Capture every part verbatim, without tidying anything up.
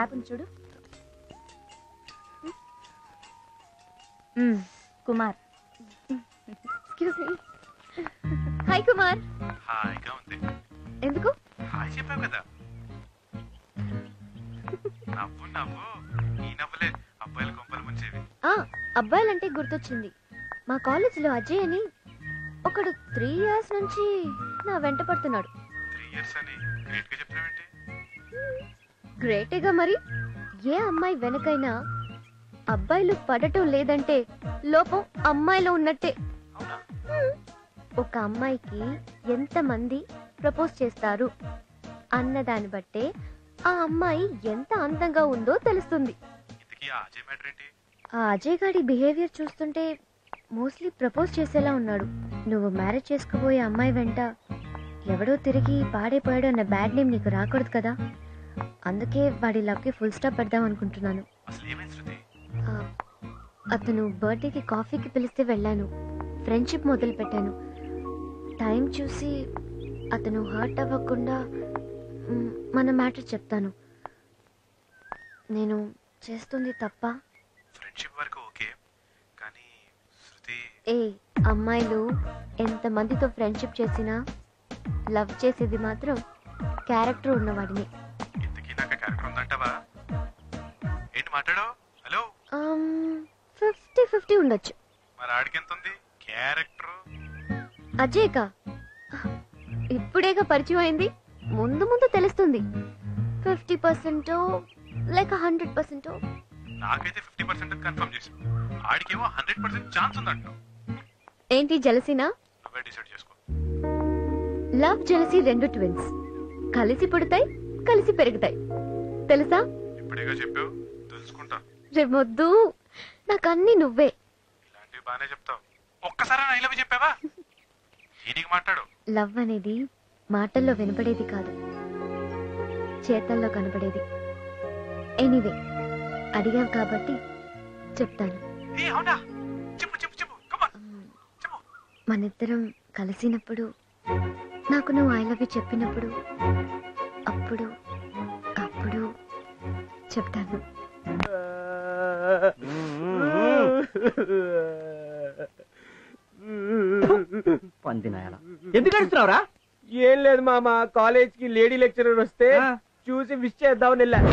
Gap ఉంది చూడు. Kumar. Excuse me. Hi Kumar. హాయిగా ఉంది. ఎందుకు? హాయ్ చెప్పావు కదా. నవ్వు నవ్వు. ఈ నవ్వులే అబ్బాయిల కొంపలు ముంచేవి. ఆ అబ్బాయిలంటే గుర్తొచ్చింది. మా కాలేజీలో అజయ్ అని ఒకడు త్రీ ఇయర్స్ నుంచి నా వెంట పడుతున్నాడు. త్రీ ఇయర్స్ అని గ్రేట్ గా చెప్తున్నావేంటి? గ్రేటేగా మరి. ఏ అమ్మాయి వెనకైనా అబ్బాయిలు పడటం లేదంటే లోపం అమ్మాయిలో ఉన్నట్టే. ఒక అమ్మాయికి ఎంతమంది ప్రపోజ్ చేస్తారు అన్నదాన్ని బట్టే ఆ అమ్మాయి ఎంత అందంగా ఉందో తెలుస్తుంది. ఆ అజయ్ గాడి బిహేవియర్ చూస్తుంటే మోస్ట్లీ ప్రపోజ్ చేసేలా ఉన్నాడు. నువ్వు మ్యారేజ్ చేసుకోబోయే అమ్మాయి వెంట ఎవడో తిరిగి పాడైపోయాడు అన్న బ్యాడ్ నేమ్ నీకు రాకూడదు కదా. అందుకే వాడి లవ్కి ఫుల్ స్టాప్ పెడదాం అనుకుంటున్నాను. అతను బర్త్డేకి కాఫీకి పిలిస్తే వెళ్ళాను. ఫ్రెండ్షిప్ మొదలు పెట్టాను. టైం చూసి అతను హర్ట్ అవ్వకుండా మన మ్యాటర్ చెప్తాను. నేను చేస్తుంది తప్ప? ఫ్రెండ్షిప్ వరకు ఓకే, కానీ శృతి ఏ అమ్మాయిలు ఎంత మందితో ఫ్రెండ్షిప్ చేసినా లవ్ చేసేది మాత్రం క్యారెక్టర్ ఉన్నవాడిని. ఇంతకీ నాకు క్యారెక్టర్ ఉందంటావా? ఏంటి మాట్లాడో? హలో. ఫిఫ్టీ ఫిఫ్టీ ఉండొచ్చు. మరి ఆడికి ఎంత ఉంది క్యారెక్టర్? అజయ్కా ఇప్పుడేగా పరిచయం అయింది. ముందు ముందు తెలుస్తుంది. ఫిఫ్టీ పర్సెంట్ లేక హండ్రెడ్ పర్సెంట్. నాకైతే ఫిఫ్టీ పర్సెంట్ కన్ఫర్మ్ చేసి, ఆడికేమో హండ్రెడ్ పర్సెంట్ ఛాన్స్ ఉందంటావు. ఏంటి జలసీనా? నువ్వే డిసైడ్ చేసుకో. లవ్ జలసీ రెండు ట్విన్స్, కలిసి పుడతాయి కలిసి పెరుగుతాయి. తెలుసా? ఇప్పుడేగా చెప్పావు, తెలుసుకుంటా. రేమొద్దు, నాకన్నీ నువ్వే. ఇలాంటివి బానే చెప్తావు. ఒక్కసారి ఐ లవ్ చెప్పావా? దీనికి మాట్లాడు. లవ్ అనేది మాటల్లో వినపడేది కాదు, చేతల్లో కనపడేది. ఎనీవే, అడిగావు కాబట్టి చెప్తాను. మనిద్దరం కలిసినప్పుడు, నాకు నువ్వు ఐ లవ్ యూ చెప్పినప్పుడు, అప్పుడు అప్పుడు చెప్తాను. ఎందుకు అడుగుతున్నావురా? ఏం లేదు మామ, కాలేజ్ కి లేడీ లెక్చరర్ వస్తే చూసి విష్ చేద్దామని వెళ్ళా.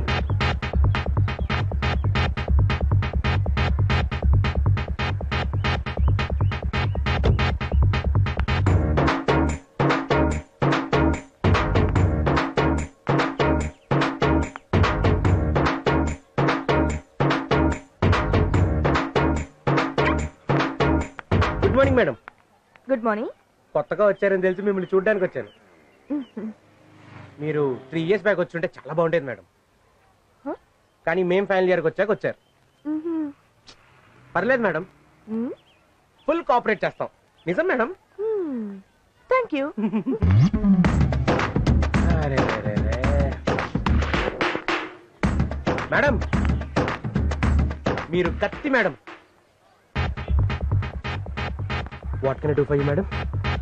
Good morning madam. Good morning. కొత్తగా వచ్చారని తెలిసి మిమ్మల్ని చూడడానికి వచ్చాను. మీరు త్రీ ఇయర్స్ బ్యాక్ వచ్చి ఉంటే చాలా బాగుండేది మేడం, కానీ మేం ఫైనల్ ఇయర్కి వచ్చాక వచ్చారు. పర్లేదు మేడం, ఫుల్ కోఆపరేట్ చేస్తాం. నిజం మేడం. Thank you. మేడం మీరు కత్తి madam. What can I do for you madam?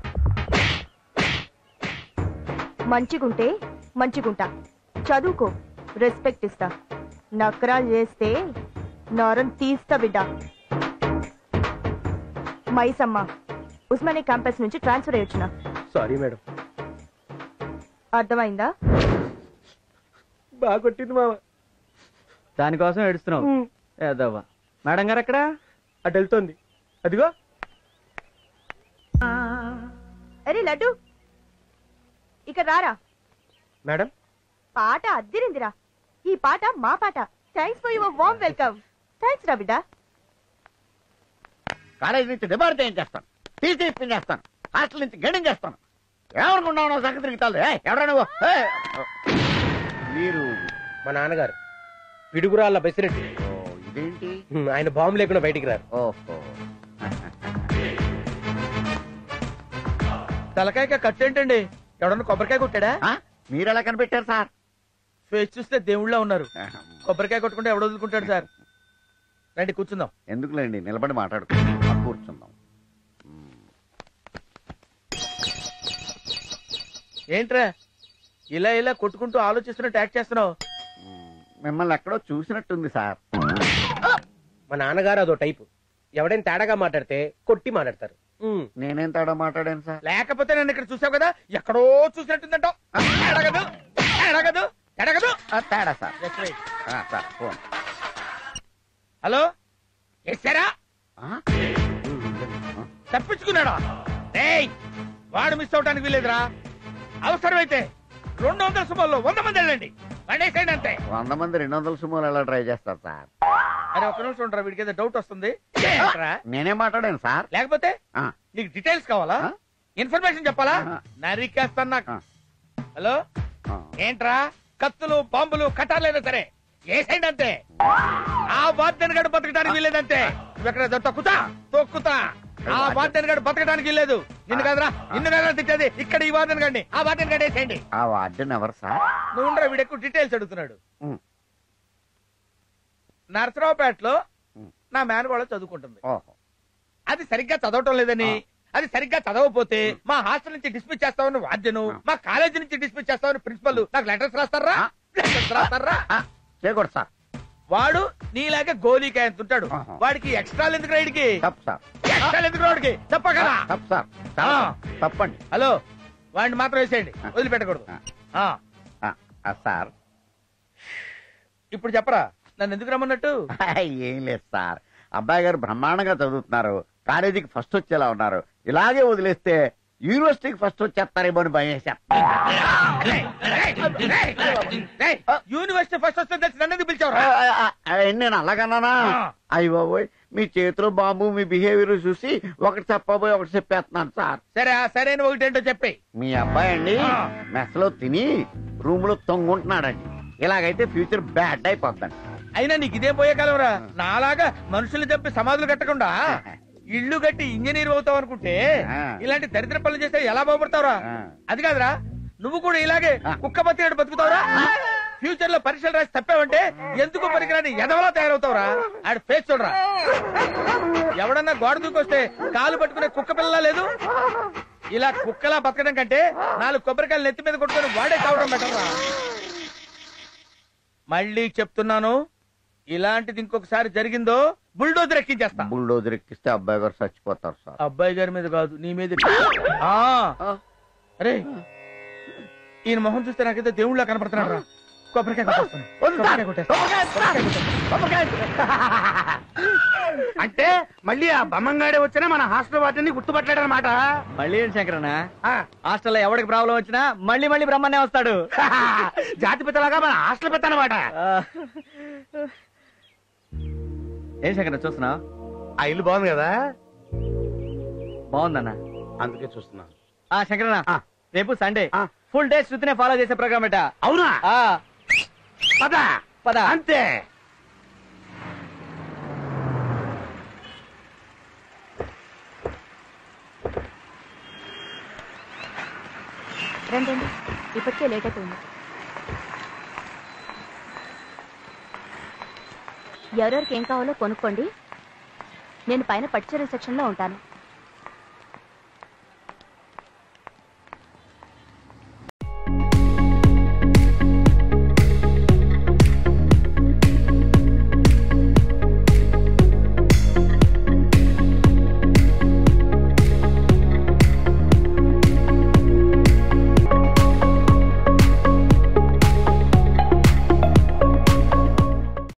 మంచిగుంటే మంచిగుంటా, చదువుకో, రెస్పెక్ట్ ఇస్తా. నకరాలు చేస్తే నరం తీస్తా బిడ్డ. మైసమ్మ, ఉస్మానియా క్యాంపస్ నుంచి ట్రాన్స్ఫర్ అయ్యొచ్చునా. Sorry madam. అర్థమైందా? బాగా కొట్టింది మామ. దానికోసం ఏడుస్తున్నావు ఏదవ్వా. మేడం గారు ఎక్కడ? అటు వెళ్తోంది, అదిగో. అరే లడ్డు, ఇక రారా. మేడం పాట అద్దిరిందిరా. ఈ పాట మా పాట. Thanks for your warm welcome. Thanks రా బిడ్డ. కాలేజ్ నుంచి డిబార్ ఏం చేస్తాను, టీసీ ఇప్పించేస్తాను, హాస్టల్ నుంచి గడిం చేస్తాను. ఏమనుకున్నావు సంగతి తిరుగుతాను. ఎవరా నువ్వు? మీరు మా నాన్నగారు పిడుగురాళ్ళ బెసిరెడ్డి. ఇదేంటి? ఆయన బాంబు లేకుండా బయటికి రారు. ఓహో. తలకాయ కట్టేంటండి? ఎవడన్నా కొబ్బరికాయ కొట్టాడా? మీరు ఎలా కనిపెట్టారు సార్? ఫేస్ చూస్తే దేవుళ్ళ ఉన్నారు. కొబ్బరికాయ కొట్టుకుంటే ఎవడు వదులుకుంటాడు సార్? రండి కూర్చుందాం. ఎందుకులేండి, నిలబడి మాట్లాడుకుందాం. కూర్చుందాం. ఏంట్రా ఇలా ఇలా కొట్టుకుంటూ ఆలోచిస్తున్నట్టు యాక్ట్ చేస్తున్నావు? మిమ్మల్ని ఎక్కడో చూసినట్టుంది సార్. మా నాన్నగారు అదో టైపు. ఎవడైనా తేడాగా మాట్లాడితే కొట్టి మాట్లాడతారు. ఉమ్. నేనేం తేడా మాట్లాడాను సార్? లేకపోతే నన్ను ఇక్కడ చూసావు కదా, ఎక్కడో చూసినట్టుందంటావు. ఎడగదు ఎడగదు ఎడగదు. ఆ, తేడా సార్. Just wait. ఆ, సార్ ఫోన్. హలో, ఎస్సారా? ఆ? తప్పించుకున్నాడా? ఏయ్, వాడు మిస్ అవడానికి వీలేదురా. అవసరమైతే రెండు వందల సుమారులో వంద మంది వెళ్ళండి, పడేసేయండి అంతే. వంద మంది రెండు వందల సుమోలు ఎలా ట్రై చేస్తారు సార్? అరే ఒక నిమిషం ఉండరా, వీడికి ఏదో డౌట్ వస్తుంది. ఏంట్రా? నేనే మాట్లాడాను సార్. లేకపోతే ఆ, నీకు డీటెయిల్స్ కావాలా? ఆ? ఇన్ఫర్మేషన్ చెప్పాలా? ఆ. నరికేస్తాను నాకు. ఆ. హలో, ఆ. ఏంట్రా? కత్తులు బాంబులు కట్టాలైనా సరే ఏసైండి అంతే. ఆ వాద్యను గడు బతకడానికి వీల్లేదంతే. నువ్వెక్కడ తొక్కుతా తొక్కుతా. ఆ వాద్యను గడు బతకడానికి వీల్లేదు. నిన్ను కాదురా, నిన్ను కాదురా తిట్టేది. ఇక్కడ ఈ వాద్యను గడిని ఆ వాద్యను గడి వేసేయండి. ఆ వార్డెన్ ఎవరు సార్? నువ్వు ఉండరా, వీడు ఎక్కువ డీటెయిల్స్ అడుగుతున్నాడు. ఉమ్. నరసరావుపేటలో ఉమ్. నా మేనగోళ చదువుకుంటుంది. ఓహో. అది సరిగ్గా చదవటం లేదని, అది సరిగ్గా చదవకపోతే మా హాస్టల్ నుంచి డిస్మిస్ చేస్తామని వాద్యను, మా కాలేజీ నుంచి డిస్మిస్ చేస్తామని ప్రిన్సిపల్ నాకు లెటర్స్ రాస్తారా? లెటర్స్ రాస్తారా? ఆ, చేయకూడదు సార్. వాడు నీలాగే గోలీకాయ ఎంత ఉంటాడు. ఆహా. వాడికి ఎక్స్ట్రా ఎందుకు రైడ్కి? తప్పు సార్. ఎక్స్ట్రా ఎందుకు రాడికి? చెప్పగలరా? తప్పు సార్. చాలా ఆ. తప్పండి. హలో, వాడిని మాత్రం వేసేయండి, వదిలిపెట్టకూడదు. ఆ. ఆ, ఆ, ఆ, సార్ ఇప్పుడు చెప్పరా నన్ను ఎందుకు రమ్మన్నట్టు? ఏం లేదు సార్, అబ్బాయి గారు బ్రహ్మాండంగా చదువుతున్నారు, కాలేజీకి ఫస్ట్ వచ్చేలా ఉన్నారు. ఇలాగే వదిలేస్తే యూనివర్సిటీకి ఫస్ట్ వచ్చేస్తారేమో అని భయం వేశాం. యూనివర్సిటీ ఫస్ట్ వస్తే తెలిసి నన్ను ఎందుకు పిలిచావురా? నేను అలాగన్నానా? అయ్య బాబోయ్, మీ చేతిలో బాంబు మీ బిహేవియర్ చూసి ఒకటి చెప్పబోయి ఒకటి చెప్పేస్తున్నాను సార్. సరే, ఆ సరైన ఒకటేంటో చెప్పి. మీ అబ్బాయి అండి ఆ. మెస్ లో తిని రూమ్ లో తొంగుంటున్నాడండి. ఇలాగైతే ఫ్యూచర్ బ్యాడ్ అయిపోద్దండి. అయినా నీకు ఇదే పోయే కాలంరా. నాలాగా మనుషుల్ని చంపి సమాధులు కట్టకుండా ఇల్లు కట్టి ఇంజనీర్ అవుతావు అనుకుంటే ఆ. ఇలాంటి దరిద్ర పనులు చేస్తే ఎలా బాగుపడతావురా? ఆ. అది కాదురా, నువ్వు కూడా ఇలాగే ఆ. కుక్క బతికేడు బతుకుతావురా? ఫ్యూచర్ లో పరీక్షలు రాసి తప్పావంటే ఎందుకు పనికిరాని ఎదవలా తయారవుతావురా? ఆడ ఫేస్ చూడరా. ఎవడన్నా గోడ దూకొస్తే కాలు పట్టుకునే కుక్క పిల్లలా లేదు. ఇలా కుక్కలా బతకడం కంటే నాలుగు కొబ్బరికాయలు నెత్తి మీద కొట్టుకొని వాడే కావడం బెటర్రా. మళ్ళీ చెప్తున్నాను, ఇలాంటిది ఇంకొకసారి జరిగిందో బుల్డోజర్ ఎక్కించేస్తా. బుల్డోజర్ ఎక్కిస్తే అబ్బాయి గారు చచ్చిపోతారు సార్. అబ్బాయి గారి మీద కాదు, నీ మీద. ఆ, అరే ఈయన మొహం చూస్తే నాకైతే దేవుళ్ళ కనపడుతున్నాడు రా. కొబ్బరికాయ కొట్టేస్తాను. కొబ్బరికాయ కొట్టేస్తాను. కొబ్బరికాయ కొట్టేస్తాను. అంటే మళ్ళీ ఆ బమ్మంగాడే వచ్చినా మన హాస్టల్ వాటిని గుర్తుపట్టలేడు అనమాట. మళ్ళీ ఏం శంకరన్న, హాస్టల్లో ఎవరికి ప్రాబ్లం వచ్చినా మళ్ళీ మళ్ళీ బ్రహ్మనే వస్తాడు. జాతి పిత్తలాగా మన హాస్టల్ పిత్త అనమాట. ఏం శంకరన్న చూస్తున్నా? ఆ ఇల్లు బాగుంది కదా, బాగుందన్న. అందుకే చూస్తున్నా. ఆ శంకరన్న, ఆ. రేపు సండే ఆ. ఫుల్ డే శృతినే ఫాలో చేసే ప్రోగ్రామ్ ఎట. అవునా? ఆ, పద పద. అంతే. రండి రండి, ఇప్పటికే లేట్ అయిపోయింది. ఎవరెవరికి ఏం కావాలో కొనుక్కోండి. నేను పైన పట్టుచీరల సెక్షన్లో ఉంటాను.